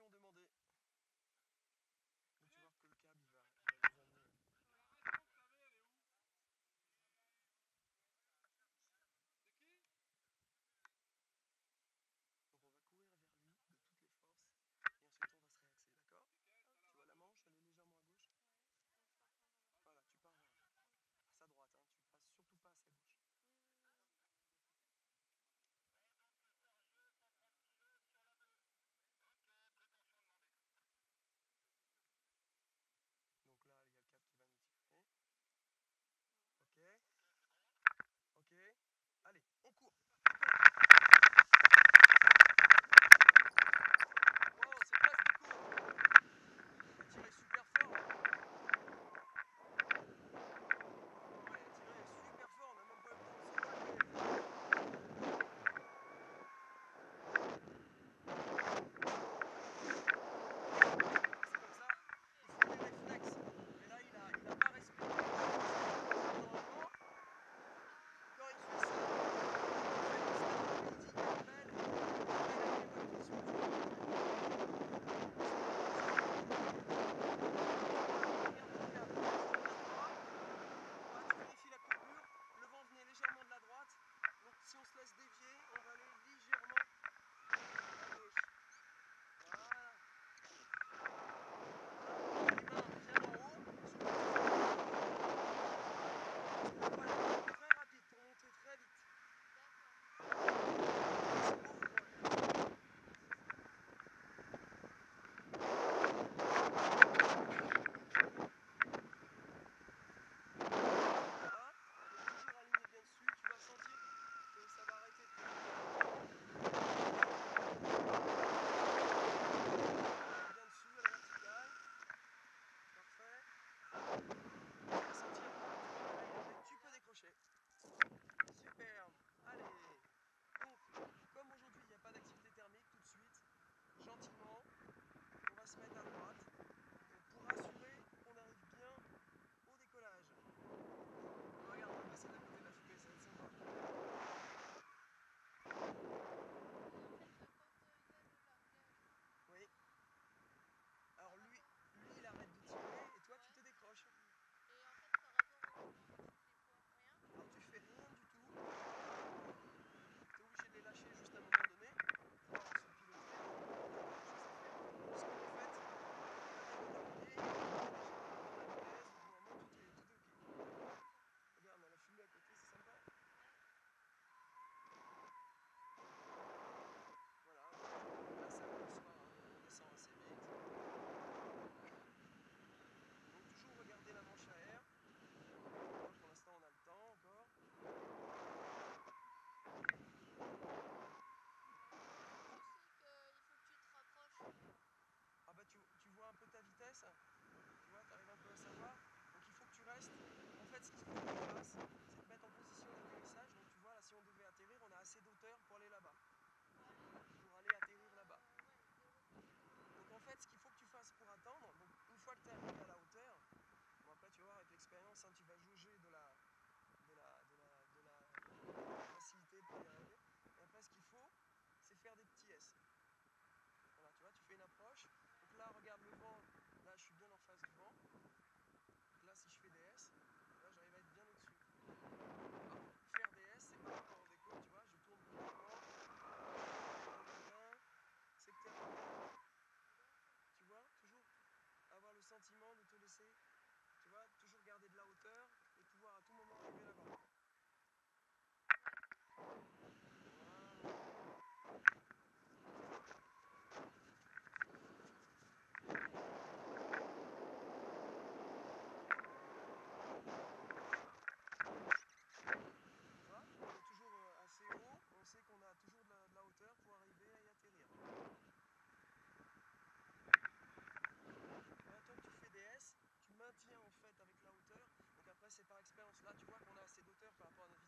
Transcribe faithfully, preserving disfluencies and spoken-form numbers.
direction demandée. Donc tu vas voir que le câble il va, il va nous emmener. Donc on va courir vers lui de toutes les forces et ensuite on va se réaxer, d'accord? Tu vois la manche, elle est légèrement à gauche. Voilà, tu pars à sa droite, hein. Tu passes surtout pas à sa gauche. Donc là, il y a le câble qui va nous tirer. Ok. Ok. Allez, on court. Wow, c'est presque court. Il a tiré super fort. Ouais, il a tiré super fort. On n'a même pas eu le temps de se calmer. C'est comme ça. Il faut des réflexes. Et là, il a, il a pas respiré. Normalement, quand il fait ça, il dit qu'il appelle, il appelle l'évacuation. Légèrement de la droite, donc si on se laisse dévier, on va aller légèrement à gauche. Voilà. Les mains bien en haut, sur le on va aller très rapide pour monter très vite. Ça va arrêter de bien dessus à la verticale. Parfait. On va sentir. Tu peux décrocher. Superbe. Allez. Donc, comme aujourd'hui il n'y a pas d'activité thermique, tout de suite, gentiment, on va se mettre à droite pour assurer qu'on arrive bien au décollage. Regarde, on va passer d'un côté de la fumée, ça va être sympa. Oui. Alors lui, lui il arrête de tirer et toi tu te décroches. Et en fait par rapport au mouvement, tu fais quoi? Rien? Alors tu fais rien du tout. Tu es obligé de les lâcher juste à un moment donné pour pouvoir se piloter. Parce qu'en fait, on est tout est, tout est ok. Regarde, on a la fumée à côté, c'est sympa. Voilà, là ça va le soir, hein. On descend assez vite. Donc toujours regarder la manche à air. Pour l'instant on a le temps encore. Ah bah tu, tu vois un peu ta vitesse, tu vois, tu arrives un peu à savoir. Donc il faut que tu restes. En fait ce qu'il faut que tu fasses, c'est te mettre en position d'atterrissage. Donc tu vois là si on devait atterrir, on a assez d'auteur pour aller là-bas. Pour aller atterrir là-bas. Donc en fait ce qu'il faut que tu fasses pour attendre, donc une fois que tu es arrivé à la hauteur, bon après tu vas voir avec l'expérience, hein, tu vas jauger de la, de la, de la, de la facilité pour y arriver. Et après ce qu'il faut, c'est faire des petits S. Voilà, tu vois, tu fais une approche. Donc là, regarde le vent. Là, je suis bien en face du vent. Donc là, si je fais des S, là, j'arrive à être bien au-dessus. Faire des S, c'est par rapport au déco, tu vois. Je tourne brutalement. C'est que tu es arrivé. Tu vois, toujours avoir le sentiment de te laisser, tu vois, toujours garder de la hauteur et pouvoir à tout moment arriver là-bas. Assez haut, on sait qu'on a toujours de la, de la hauteur pour arriver à y atterrir. Voilà, toi tu fais des S, tu maintiens en fait avec la hauteur, donc après c'est par expérience, là tu vois qu'on a assez d'hauteur par rapport à notre